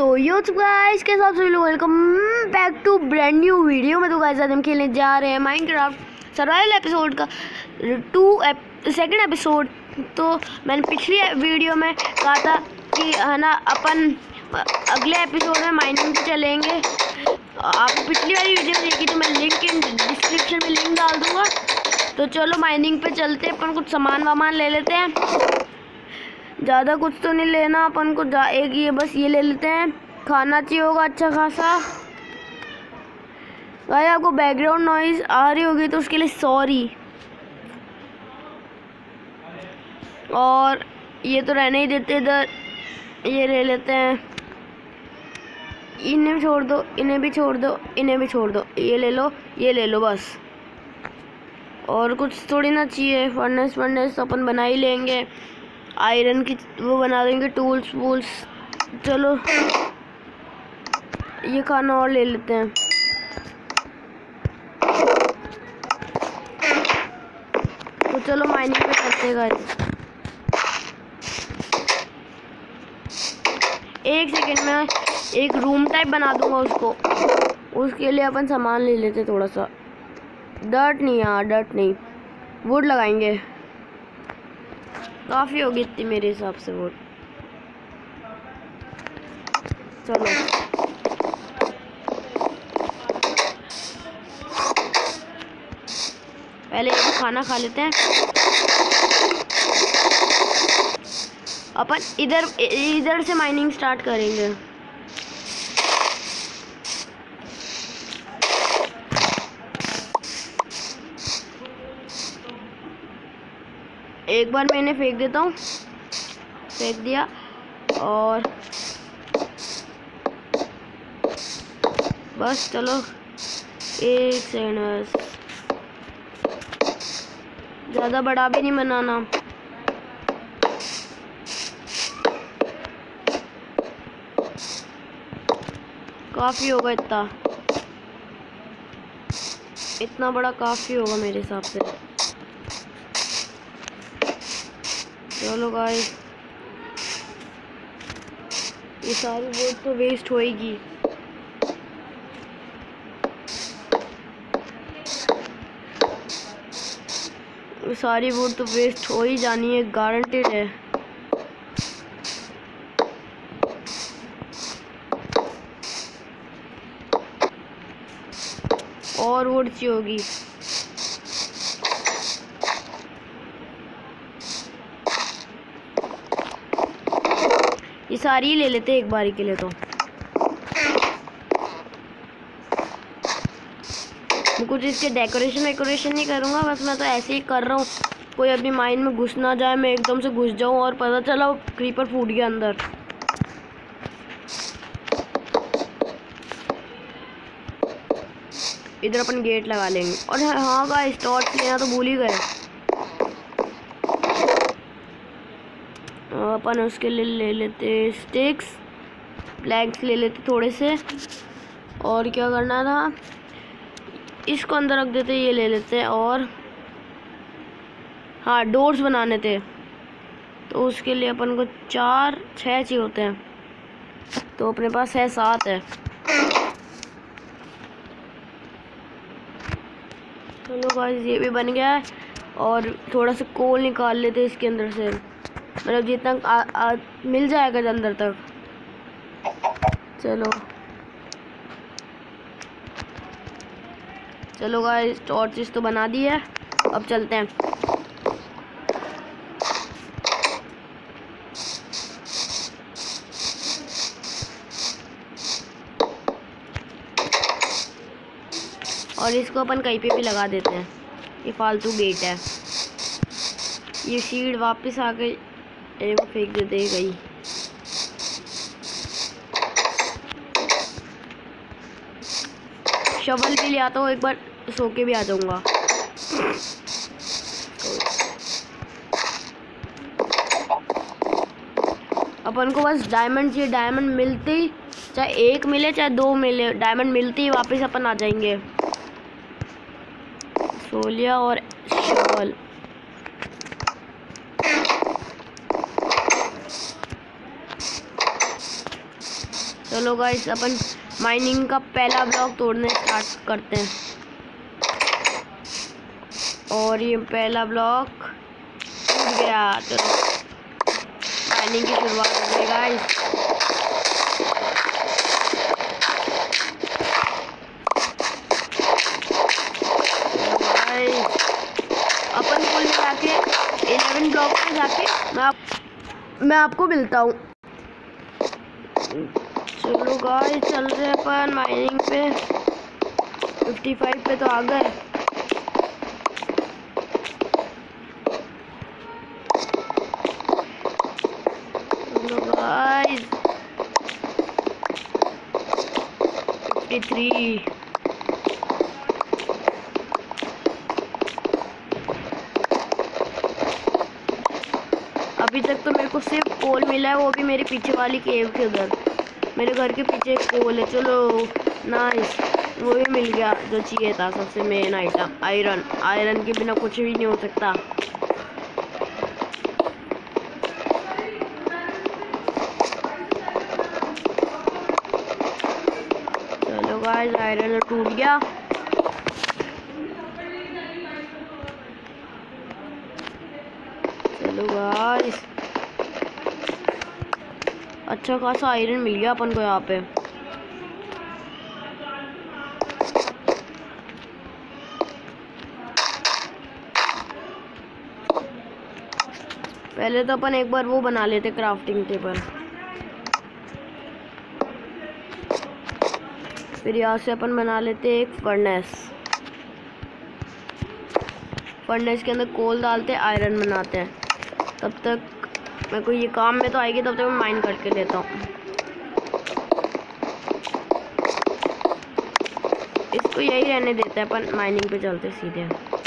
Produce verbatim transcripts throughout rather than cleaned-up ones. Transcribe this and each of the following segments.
तो yo guys के साथ लोग welcome back to brand new video में। तो गाइस आज हम खेलने जा रहे हैं माइनक्राफ्ट सर्वाइवल एपिसोड का टू सेकंड एपिसोड। तो मैंने पिछली वीडियो में कहा था कि है ना अपन अगले एपिसोड में माइनिंग पे चलेंगे। आप पिछली वाली वीडियो देखी तो मैं लिंक इन डिस्क्रिप्शन में लिंक डाल दूँगा। तो चलो माइनिंग पे चलते हैं। अपन कुछ सामान वामान ले लेते हैं, ज़्यादा कुछ तो नहीं लेना अपन को, एक ये बस ये ले लेते हैं। खाना चाहिए होगा अच्छा खासा। भाई आपको बैकग्राउंड नॉइज़ आ रही होगी तो उसके लिए सॉरी। और ये तो रहने ही देते इधर, ये ले लेते हैं। इन्हें भी छोड़ दो, इन्हें भी छोड़ दो, इन्हें भी छोड़ दो। ये ले लो, ये ले लो बस। और कुछ थोड़ी ना चाहिए। फर्नेस फर्नेस अपन बना ही लेंगे, आयरन की वो बना देंगे, टूल्स वूल्स। चलो ये खाना और ले लेते हैं। तो चलो माइनिंग पे करते हैं गाइस। एक सेकंड में एक रूम टाइप बना दूंगा उसको। उसके लिए अपन सामान ले लेते थोड़ा सा। डर्ट नहीं, यार डर्ट नहीं, वुड लगाएंगे। काफ़ी होगी इतनी मेरे हिसाब से वुड। चलो पहले एक खाना खा लेते हैं। अपन इधर इधर से माइनिंग स्टार्ट करेंगे। एक बार मैंने फेंक देता हूँ, फेंक दिया। और बस चलो एक सेकंड, बस ज़्यादा बड़ा भी नहीं बनाना। काफ़ी होगा इतना, इतना बड़ा काफ़ी होगा मेरे हिसाब से। चलो गाइस ये सारी वुड तो वेस्ट होएगी। ये सारी वुड तो वेस्ट हो ही जानी है, गारंटेड है। और वुड चाहिए होगी। ये सारी ले लेते हैं एक बारी के लिए। तो मैं कुछ इसके डेकोरेशन वेकोरेशन नहीं करूँगा, बस मैं तो ऐसे ही कर रहा हूँ। कोई अपनी माइंड में घुस ना जाए, मैं एकदम से घुस जाऊँ और पता चला क्रीपर फूट गया अंदर। इधर अपन गेट लगा लेंगे। और हाँ गाइस टॉर्च लेना तो भूल ही गए। अपन उसके लिए ले लेते स्टिक्स, प्लैंक्स ले लेते थोड़े से। और क्या करना था, इसको अंदर रख देते, ये ले लेते। और हाँ डोर्स बनाने थे, तो उसके लिए अपन को चार छः चाहिए होते हैं। तो अपने पास है सात है। चलो गाइस ये भी बन गया है। और थोड़ा सा कोल निकाल लेते इसके अंदर से, मतलब जितना आ, आ, मिल जाएगा अंदर तक। चलो चलो गाइस टॉर्चेस तो बना दी है, अब चलते हैं। और इसको अपन कहीं पे भी लगा देते हैं, ये फालतू गेट है। ये सीड वापस आ गई, एक फेंक देते हैं कहीं। शवल भी ले आता हूँ, एक बार सो के भी आ जाऊंगा। अपन को बस डायमंड चाहिए। डायमंड मिलते ही, चाहे एक मिले चाहे दो मिले, डायमंड मिलते ही वापस अपन आ जाएंगे। सोलिया और शवल। चलो गाइस अपन माइनिंग का पहला ब्लॉक तोड़ने स्टार्ट करते हैं। और ये पहला ब्लॉक टूट गया। चलो माइनिंग की शुरुआत हो गई गाइस। अपन को जाके इलेवन ब्लॉक पे जाके मैं आप, मैं आपको मिलता हूँ। चलो गाइस चल रहे हैं अपन माइनिंग पे। फिफ्टी फाइव पे तो आ गए। चलो गाइस फिफ्टी थ्री। अभी तक तो मेरे को सिर्फ कोल मिला है, वो भी मेरे पीछे वाली केव के उधर। मेरे घर के पीछे एक कोल है। चलो नाइस, वो भी मिल गया जो चाहिए था। सबसे मेन आइटम आयरन। आयरन के बिना कुछ भी नहीं हो सकता। चलो गाइस आयरन टूट गया। चलो गाइस अच्छा खासा आयरन मिल गया अपन को यहाँ पे। पहले तो अपन एक बार वो बना लेते क्राफ्टिंग टेबल। फिर यहाँ से अपन बना लेते एक फर्नेस। फर्नेस के अंदर कोल डालते आयरन बनाते हैं। तब तक मेरे को ये काम में तो आएगी, तब तक मैं माइन करके लेता हूँ। इसको यही रहने देते हैं अपन, माइनिंग पे चलते सीधे।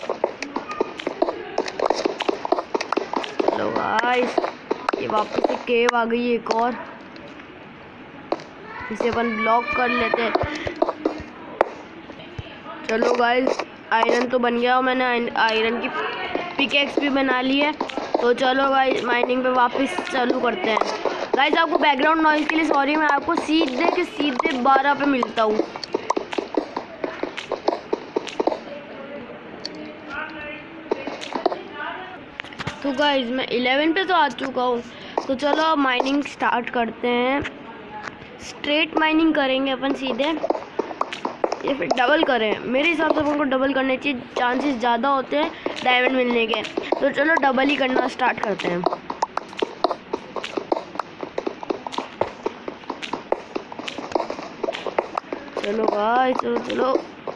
चलो गाइस ये वापस से केव आ गई एक और। इसे अपन ब्लॉक कर लेते हैं। चलो गाइस आयरन तो बन गया और मैंने आयरन की पिकेक्स भी बना ली है। तो चलो गाइस माइनिंग पे वापस चालू करते हैं। गाइस आपको बैकग्राउंड नॉइज़ के लिए सॉरी। मैं आपको सीधे के सीधे बारह पे मिलता हूँ। तो गाइस मैं इलेवन पे तो आ चुका हूँ। तो चलो अब माइनिंग स्टार्ट करते हैं। स्ट्रेट माइनिंग करेंगे अपन सीधे, या फिर डबल करें। मेरे हिसाब से अपन को डबल करने चाहिए, चांसेस ज़्यादा होते हैं डायमंड मिलने के। तो चलो डबल ही करना स्टार्ट करते हैं। चलो गाइस चलो चलो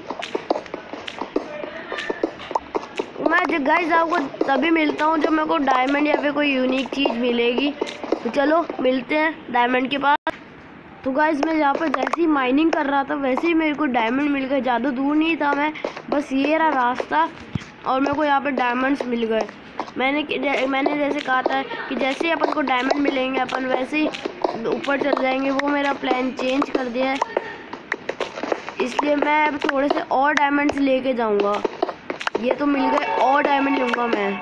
मैं जब गाइस आपको तभी मिलता हूँ जब मेरे को डायमंड या फिर कोई यूनिक चीज़ मिलेगी। तो चलो मिलते हैं डायमंड के पास। तो गाइस मैं यहाँ पर जैसे ही माइनिंग कर रहा था वैसे ही मेरे को डायमंड मिल गए। ज़्यादा दूर नहीं था मैं, बस ये रहा रास्ता और मेरे को यहाँ पर डायमंड्स मिल गए। मैंने मैंने जैसे कहा था कि जैसे ही अपन को डायमंड मिलेंगे अपन वैसे ही ऊपर चल जाएंगे। वो मेरा प्लान चेंज कर दिया है, इसलिए मैं अब थोड़े से और डायमंड्स लेके जाऊँगा। ये तो मिल गए, और डायमंड लूँगा मैं।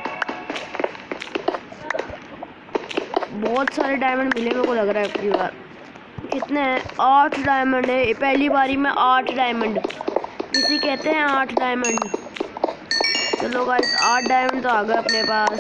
बहुत सारे डायमंड मिले मेरे को लग रहा है अपनी बार। कितने हैं? आठ डायमंड है पहली बारी में। आठ डायमंड इसी कहते हैं, आठ डायमंड। चलो गाइस आठ डायमंड तो आ गए अपने पास।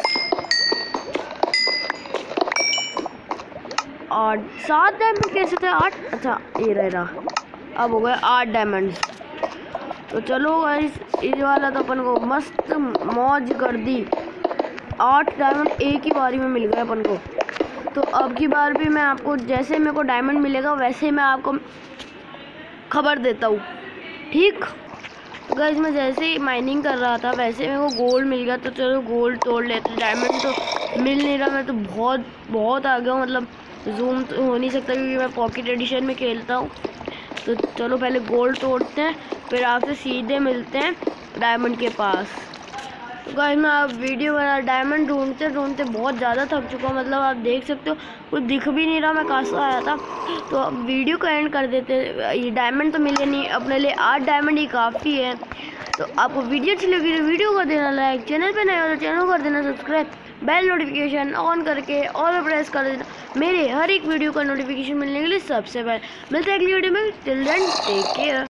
आठ सात डायमंड कैसे थे? आठ, अच्छा ये रह रहा। अब हो गए आठ डायमंड। तो चलो गाइस ये वाला तो अपन को मस्त मौज कर दी। आठ डायमंड एक ही बारी में मिल गए अपन को। तो अब की बार भी मैं आपको जैसे मेरे को डायमंड मिलेगा वैसे मैं आपको खबर देता हूँ, ठीक? गाइस मैं जैसे ही माइनिंग कर रहा था वैसे मेरे को गोल्ड मिल गया। तो चलो गोल्ड तोड़ लेते। डायमंड तो मिल नहीं रहा। मैं तो बहुत बहुत आ गया हूँ, मतलब जूम तो हो नहीं सकता क्योंकि मैं पॉकेट एडिशन में खेलता हूँ। तो चलो पहले गोल्ड तोड़ते हैं, फिर आपसे सीधे मिलते हैं डायमंड के पास। तो गाइस मैं अब वीडियो बना डायमंड ढूंढते ढूंढते बहुत ज़्यादा थक चुका हूँ। मतलब आप देख सकते हो कुछ दिख भी नहीं रहा मैं कहाँ से आया था। तो अब वीडियो का एंड कर देते। ये डायमंड तो मिले नहीं, अपने लिए आठ डायमंड ही काफ़ी है। तो आपको वीडियो अच्छी लगी तो वीडियो कर देना लाइक, चैनल पे नए हो तो चैनल कर देना सब्सक्राइब। बेल नोटिफिकेशन ऑन करके ऑल प्रेस कर देना मेरे हर एक वीडियो का नोटिफिकेशन मिलने के लिए सबसे पहले। मिलते हैं अगली वीडियो में, टिल देन टेक केयर।